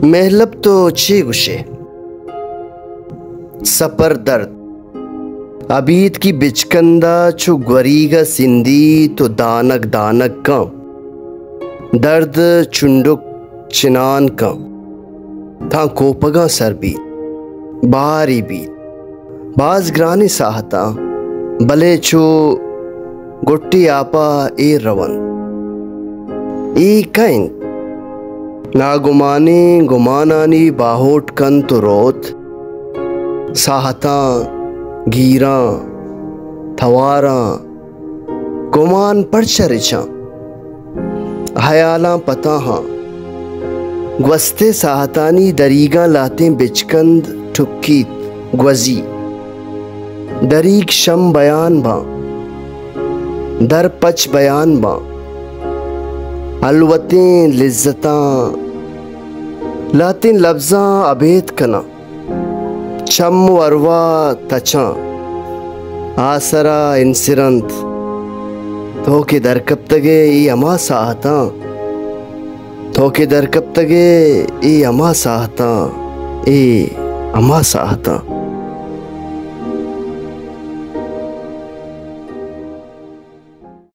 महलब तो ची गुशे सपर दर्द अबीत की बिचकंदा चु ग्वरीगा सिंधी तो दानक दानक का दर्द चुंडुक चिनान का था कोपगा सर बीत बारी बीत बाज ग्रानी साहता भले चो गुट्टी आपा ए रवन ई कैन नागुमानी गुमानानी बाहोट कन तो रोत साहता गीरा थवारा गुमान पर चरिचा हयाला पता हाँ ग्वस्ते साहतानी दरीगा लाते बिचकंद ठुक्की ग्वजी दरीग शम बयान बा दर पच बयान बा अलवतें लिज्जतां लातिन लफ्ज़ां अबेद कना चम वरवा तचा आसरा इंसिरंत थोके दरकब तगे ई अमा साहता थोके दरकब तगे ई अमा साहता ए अमा साहता।